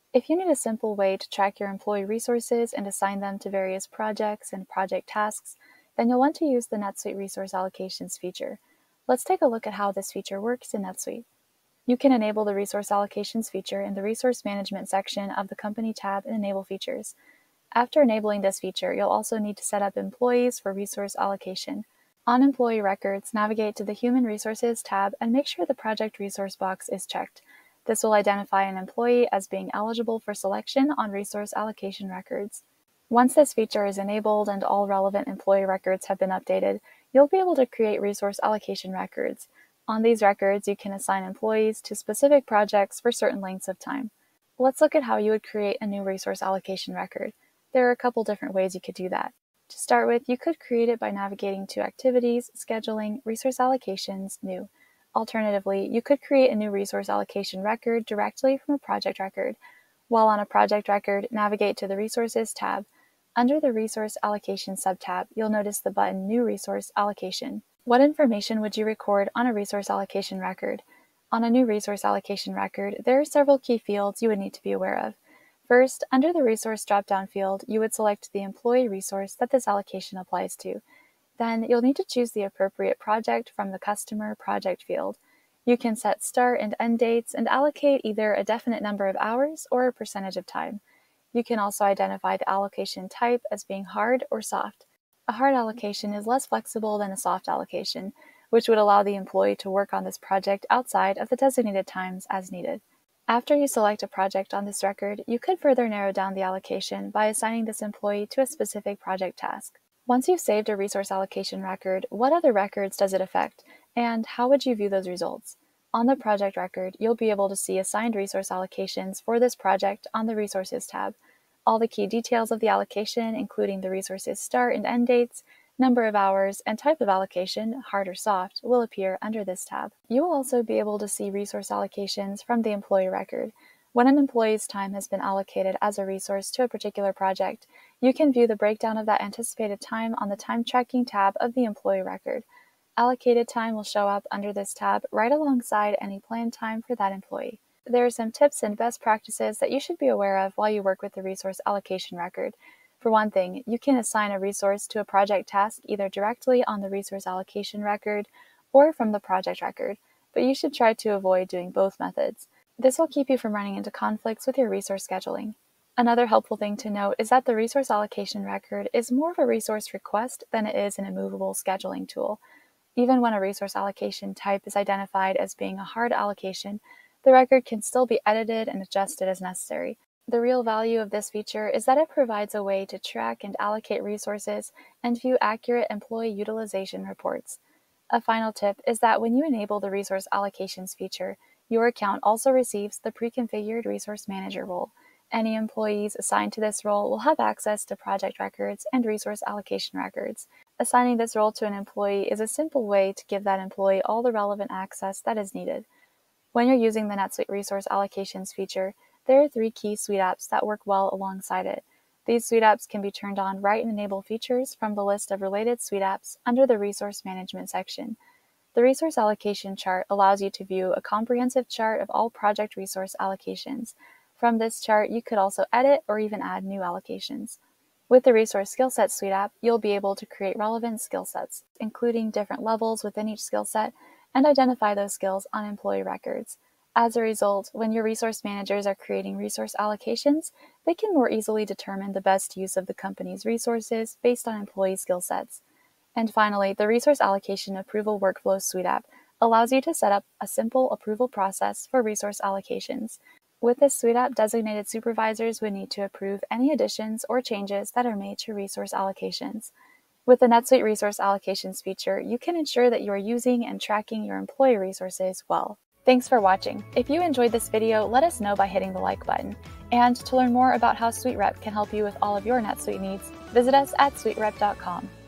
If you need a simple way to track your employee resources and assign them to various projects and project tasks, then you'll want to use the NetSuite Resource Allocations feature. Let's take a look at how this feature works in NetSuite. You can enable the Resource Allocations feature in the Resource Management section of the Company tab in Enable Features. After enabling this feature, you'll also need to set up employees for resource allocation. On Employee Records, navigate to the Human Resources tab and make sure the Project Resource box is checked. This will identify an employee as being eligible for selection on resource allocation records. Once this feature is enabled and all relevant employee records have been updated, you'll be able to create resource allocation records. On these records, you can assign employees to specific projects for certain lengths of time. Let's look at how you would create a new resource allocation record. There are a couple different ways you could do that. To start with, you could create it by navigating to Activities, Scheduling, Resource Allocations, New. Alternatively, you could create a new resource allocation record directly from a project record. While on a project record, navigate to the Resources tab. Under the Resource Allocation subtab, you'll notice the button New Resource Allocation. What information would you record on a resource allocation record? On a new resource allocation record, there are several key fields you would need to be aware of. First, under the Resource drop-down field, you would select the employee resource that this allocation applies to. Then, you'll need to choose the appropriate project from the Customer Project field. You can set start and end dates and allocate either a definite number of hours or a percentage of time. You can also identify the allocation type as being hard or soft. A hard allocation is less flexible than a soft allocation, which would allow the employee to work on this project outside of the designated times as needed. After you select a project on this record, you could further narrow down the allocation by assigning this employee to a specific project task. Once you've saved a resource allocation record, what other records does it affect, and how would you view those results? On the project record, you'll be able to see assigned resource allocations for this project on the Resources tab. All the key details of the allocation, including the resource's start and end dates, number of hours, and type of allocation, hard or soft, will appear under this tab. You will also be able to see resource allocations from the employee record. When an employee's time has been allocated as a resource to a particular project, you can view the breakdown of that anticipated time on the Time Tracking tab of the employee record. Allocated time will show up under this tab right alongside any planned time for that employee. There are some tips and best practices that you should be aware of while you work with the resource allocation record. For one thing, you can assign a resource to a project task either directly on the resource allocation record or from the project record, but you should try to avoid doing both methods. This will keep you from running into conflicts with your resource scheduling. Another helpful thing to note is that the resource allocation record is more of a resource request than it is an immovable scheduling tool. Even when a resource allocation type is identified as being a hard allocation, the record can still be edited and adjusted as necessary. The real value of this feature is that it provides a way to track and allocate resources and view accurate employee utilization reports. A final tip is that when you enable the Resource Allocations feature, your account also receives the pre-configured Resource Manager role. Any employees assigned to this role will have access to project records and resource allocation records. Assigning this role to an employee is a simple way to give that employee all the relevant access that is needed. When you're using the NetSuite Resource Allocations feature, there are 3 key Suite apps that work well alongside it. These Suite apps can be turned on right in Enable Features from the list of related Suite apps under the Resource Management section. The Resource Allocation chart allows you to view a comprehensive chart of all project resource allocations. From this chart, you could also edit or even add new allocations. With the Resource Skill Set Suite app, you'll be able to create relevant skill sets, including different levels within each skill set, and identify those skills on employee records. As a result, when your resource managers are creating resource allocations, they can more easily determine the best use of the company's resources based on employee skill sets. And finally, the Resource Allocation Approval Workflow Suite app allows you to set up a simple approval process for resource allocations. With this Suite app, designated supervisors would need to approve any additions or changes that are made to resource allocations. With the NetSuite Resource Allocations feature, you can ensure that you are using and tracking your employee resources well. Thanks for watching. If you enjoyed this video, let us know by hitting the like button. And to learn more about how SuiteRep can help you with all of your NetSuite needs, visit us at SuiteRep.com.